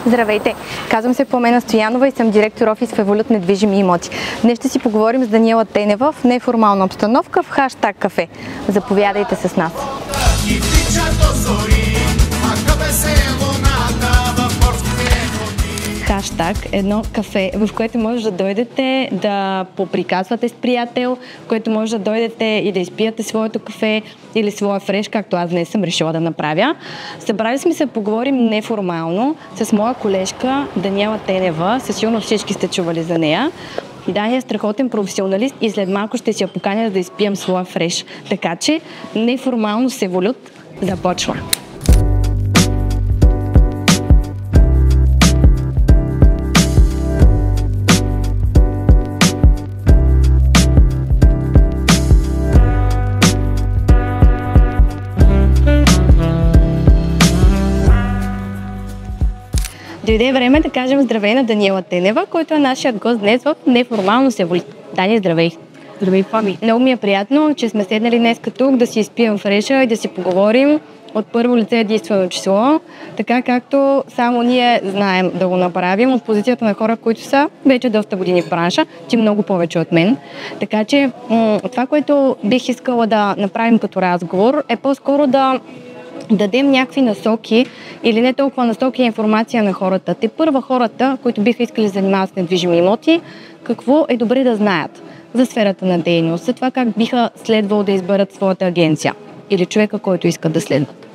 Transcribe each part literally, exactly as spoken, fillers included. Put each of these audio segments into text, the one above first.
Здравейте! Казвам се Пламена Стоянова и съм директор офис в Еволют недвижими имоти. Днес ще си поговорим с Даниела Тенева в неформална обстановка в Хаштаг кафе. Заповядайте с нас! Хаштаг – едно кафе, в което може да дойдете да поприказвате с приятел, в което може да дойдете и да изпиете своето кафе или своя фреш, както аз днес съм решила да направя. Събрали сме се да поговорим неформално с моя колежка Даниела Тенева. Със сигурно всички сте чували за нея. Дания е страхотен професионалист и след малко ще си я поканя да изпием своя фреш. Така че неформално с Еволют започва. Дойде време да кажем здравей на Даниела Тенева, който е нашият гост днес в неформално с Еволют. Дани, здравей! Здравей, Фами! Много ми е приятно, че сме седнали днес тук да си изпием фреша и да си поговорим от първо лице единствено число, така както само ние знаем да го направим от позицията на хора, които са вече доста години в бранша, ти много повече от мен. Така че м- това, което бих искала да направим като разговор, е по-скоро да дадем някакви насоки или не толкова насоки и информация на хората. Те първа хората, които биха искали да занимават с недвижими имоти, какво е добре да знаят за сферата на дейност, за това как биха следвало да изберат своята агенция или човека, който искат да следват.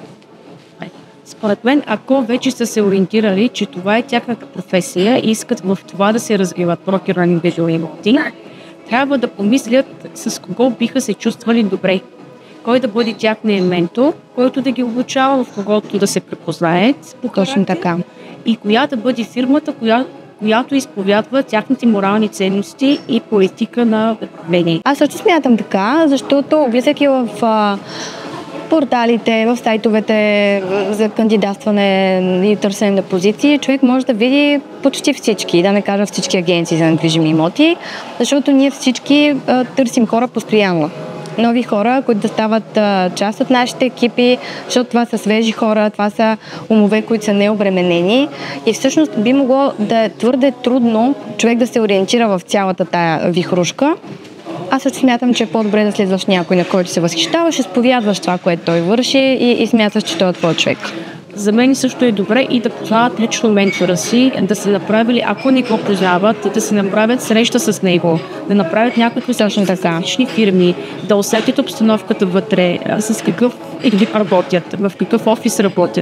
Според мен, ако вече са се ориентирали, че това е тяхната професия и искат в това да се развиват брокер на недвижими имоти, трябва да помислят с кого биха се чувствали добре. Кой да бъде тяхният ментор, който да ги обучава, в когото да се препознаят. Точно така. И коя да бъде фирмата, коя, която изповядва тяхните морални ценности и политика на управление. Аз също смятам така, защото влизайки в а, порталите, в сайтовете за кандидатстване и търсене на позиции, човек може да види почти всички, да не кажа всички агенции за недвижими имоти, защото ние всички а, търсим хора постоянно. Нови хора, които да стават а, част от нашите екипи, защото това са свежи хора, това са умове, които са необременени и всъщност би могло да е твърде трудно човек да се ориентира в цялата тая вихрушка. Аз също смятам, че е по-добре да следваш някой, на който се възхищаваш, изповядваш това, което той върши и, и смяташ, че той е твой човек. За мен също е добре и да познават лично ментора си, да се направили, ако не го познават, да се направят среща с него, да направят някакви лични фирми, да усетят обстановката вътре, с какъв екип работят, в какъв офис работят,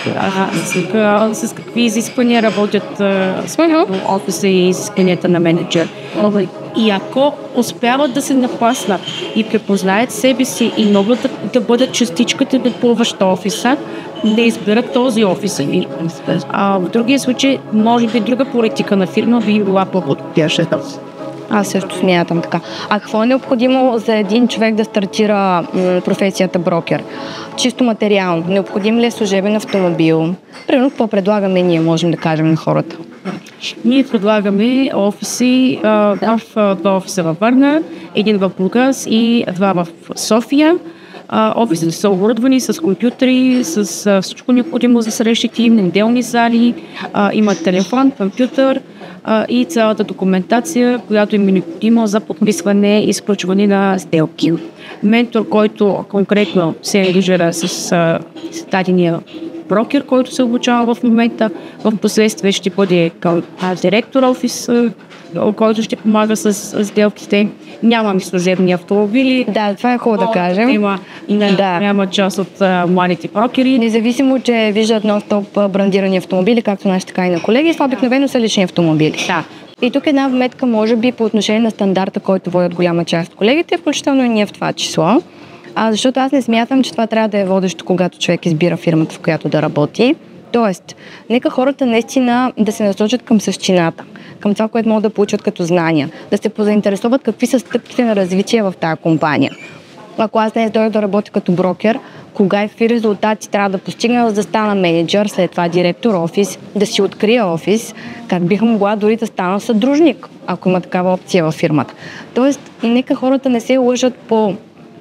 с, с какви изисквания работят с офиса и изискванията на менеджер. И ако успяват да се напаснат и препознаят себе си и могат да, да бъдат частичката да плуващ офиса, да изберат този офис. А в другия случай, може би друга политика на фирма би била по-подходяща. Аз също смятам така. А какво е необходимо за един човек да стартира м, професията брокер? Чисто материално. Необходим ли е служебен автомобил? Примерно, какво предлагаме ние, можем да кажем на хората? Ние предлагаме офиси, а, в, два офиса във Варна, един в Бургас и два в София. Uh, офисите са оборудвани с компютри, с uh, всичко необходимо за срещите, неделни зали, uh, имат телефон, компютър uh, и цялата документация, която им е необходима за подписване и изключване на сделки. Ментор, който конкретно се ангажира с uh, дадения брокер, който се обучава в момента, в последствие ще бъде към директор офис, който ще помага с сделките. Нямаме служебни автомобили. Да, това е хубаво да кажем. Има, да. Няма част от а, младите брокери. Независимо, че виждат нон-стоп брандирани автомобили, както нашите, така и на колеги, това обикновено са лични автомобили. Да. И тук една вметка, може би, по отношение на стандарта, който водят голяма част от колегите, включително и ние в това число. А, защото аз не смятам, че това трябва да е водещо, когато човек избира фирмата, в която да работи. Тоест, нека хората наистина да се насочат към същината, към това, което могат да получат като знания, да се позаинтересуват какви са стъпките на развитие в тази компания. Ако аз днес дойда да работя като брокер, кога и какви резултати трябва да постигна, за да стана менеджер, след това директор офис, да си открия офис, как биха могла дори да стана съдружник, ако има такава опция във фирмата. Тоест, нека хората не се лъжат по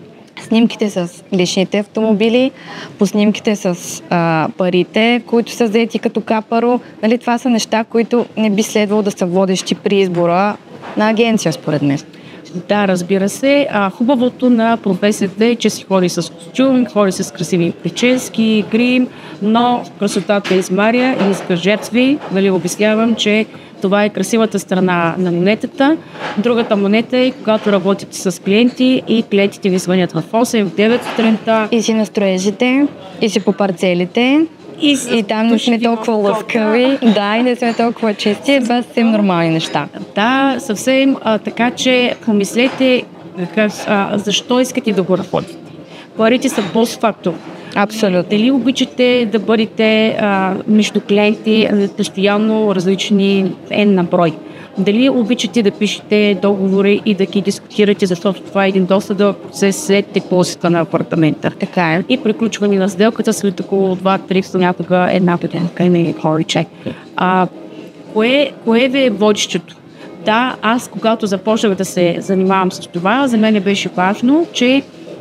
снимките с личните автомобили, по снимките с а, парите, които са взети като капаро. Нали, това са неща, които не би следвало да са водещи при избора на агенция, според мен. Да, разбира се. А, хубавото на професията е, че си ходи с костюм, ходи с красиви прически, грим, но красотата измаря и иска жертви. Нали, обяснявам, че това е красивата страна на монетата. Другата монета е, когато работите с клиенти и клиентите ви звънят в осем, в девет сутринта. И си на строежите, и си по парцелите. И, и там не сме толкова лъскави, да, и не сме толкова чести, това са съвсем нормални неща. Да, съвсем, а, така че помислете как, а, защо искате да го работите. Парите са постфактор. Абсолютно. Дали обичате да бъдете а, между клиенти постоянно различни N на брой? Дали обичате да пишете договори и да ги дискутирате, защото това е един доста дълъг процес след депозита на апартамента. Така е. И приключване на сделката след около два-три, някога една година, не повече. А кое, кое ви е водещето? Да, аз когато започнах да се занимавам с това, за мен беше важно, че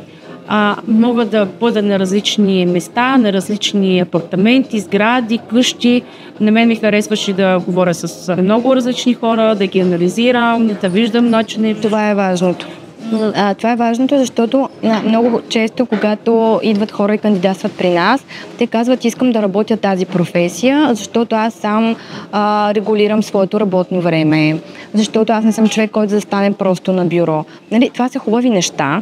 а, мога да бъда на различни места, на различни апартаменти, сгради, къщи. На мен ми харесваше да говоря с много различни хора, да ги анализирам, да виждам начини. Това е важното. А, това е важното, защото а, много често, когато идват хора и кандидатстват при нас, те казват, искам да работя тази професия, защото аз сам а, регулирам своето работно време, защото аз не съм човек, който да стане просто на бюро. Нали, това са хубави неща,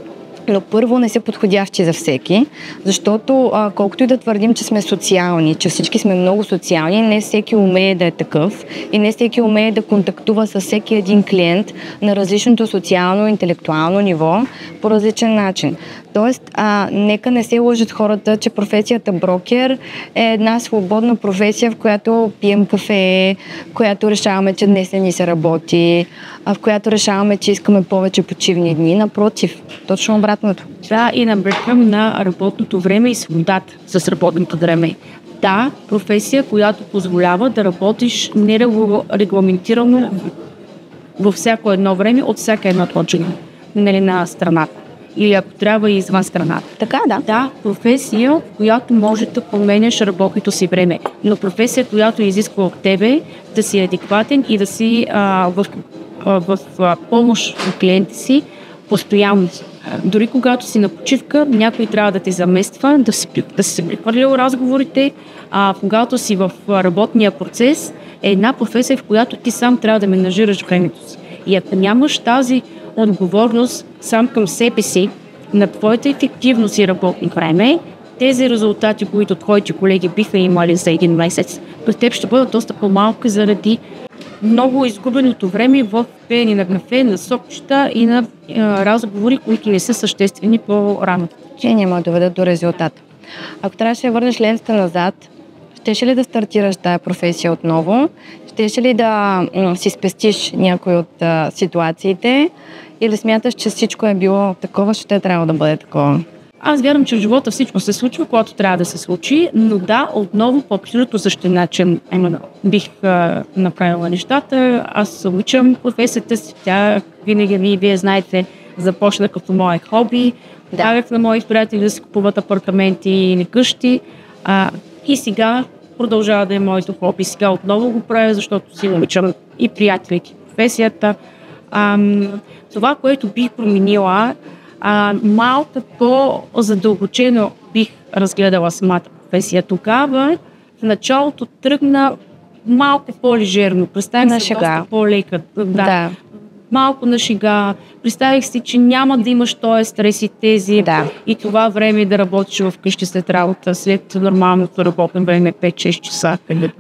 но първо не са подходящи за всеки, защото а, колкото и да твърдим, че сме социални, че всички сме много социални, не всеки умее да е такъв и не всеки умее да контактува с всеки един клиент на различното социално, интелектуално ниво по различен начин. Тоест, а, нека не се лъжат хората, че професията брокер е една свободна професия, в която пием кафе, в която решаваме, че днес не ни се работи, а в която решаваме, че искаме повече почивни дни. Напротив, точно обратното. Да, и набръквам на работното време и свободата с работното време. Да, професия, която позволява да работиш нерегламентирано във всяко едно време от всяка една точка, нали, на страната. Или ако трябва и извън страната. Така, да. Да, професия, която може да променяш работното си време, но професия, която изисква от тебе да си адекватен и да си а, в, а, в а, помощ на клиенти си постоянно. Дори когато си на почивка, някой трябва да те замества, да си, да си се прехвърлял разговорите, а когато си в работния процес, е една професия, в която ти сам трябва да менажираш времето си. И ако нямаш тази отговорност сам към себе си, на твоята ефективност и работно време, тези резултати, които твоите колеги биха имали за един месец, при теб ще бъдат доста по-малки заради много изгубеното време в пеене на кафе, на сокчета и на е, разговори, които не са съществени по-рано. Че няма да доведат до резултат. Ако трябваше да върнеш лентата назад, щеше ли да стартираш тая професия отново? Щеше ли да м- си спестиш някои от а, ситуациите? Или смяташ, че всичко е било такова, ще трябва да бъде такова? Аз вярвам, че в живота всичко се случва, когато трябва да се случи, но да, отново по абсолютно същия начин бих а, направила нещата. Аз обичам професията си, тя винаги ви, вие знаете, започна като мое хоби. Да. Дагах на мои приятели да си купуват апартаменти или къщи а, и сега продължава да е моето хоби. Сега отново го правя, защото си обичам и приятелите професията. А, това, което бих променила, А, малко по-задълбочено бих разгледала самата професия. Тогава в началото тръгна малко по-лежерно. Представих се доста по-лека. Да. Да. Малко на шега. Представих си, че няма да имаш този стрес и тези Да. и това време да работиш в къщи след работа, след нормалното работно време пет-шест часа.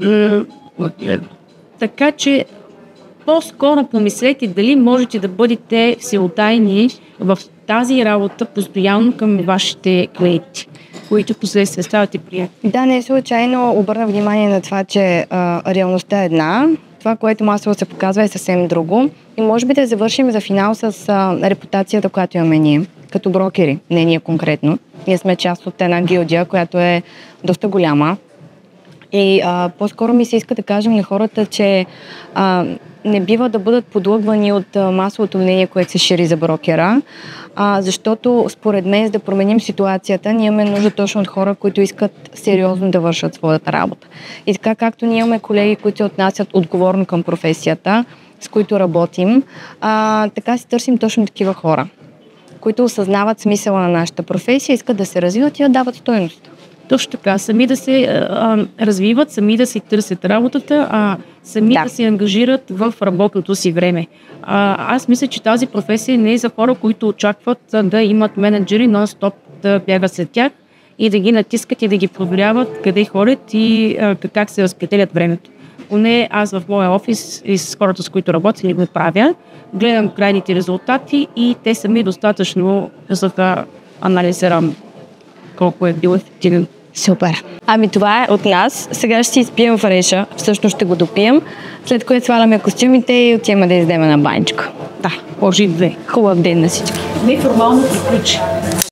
Така че по-скоро помислете дали можете да бъдете всеотдайни в тази работа постоянно към вашите клиенти, които последствие ставате приятели. Да, не случайно обърна внимание на това, че а, реалността е една. Това, което масово се показва, е съвсем друго. И може би да завършим за финал с а, репутацията, която имаме ние, като брокери, не ние конкретно. Ние сме част от една гилдия, която е доста голяма. И а, по-скоро ми се иска да кажем на хората, че а, не бива да бъдат подлъгвани от а, масовото мнение, което се шири за брокера, а, защото според мен, за да променим ситуацията, ние имаме нужда точно от хора, които искат сериозно да вършат своята работа. И така, както ние имаме колеги, които се отнасят отговорно към професията, с които работим, а, така си търсим точно такива хора, които осъзнават смисъла на нашата професия, искат да се развиват и да дават стойност. Точно така, сами да се а, развиват, сами да си търсят работата, а сами да, да се ангажират в работното си време. А, аз мисля, че тази професия не е за хора, които очакват да имат менеджери нон-стоп да бягат след тях и да ги натискат и да ги проверяват къде ходят и а, как се разпределят времето. Поне аз в моя офис и с хората, с които работя, не го правя. Гледам крайните резултати и те са ми достатъчно, за да анализирам колко е бил ефективен. Супер. Ами това е от нас. Сега ще си изпием фреша. Всъщност ще го допием. След което сваляме костюмите и отиваме да издеме на баничка. Да, пожив две. Хубав ден на всички. Неформално приключи.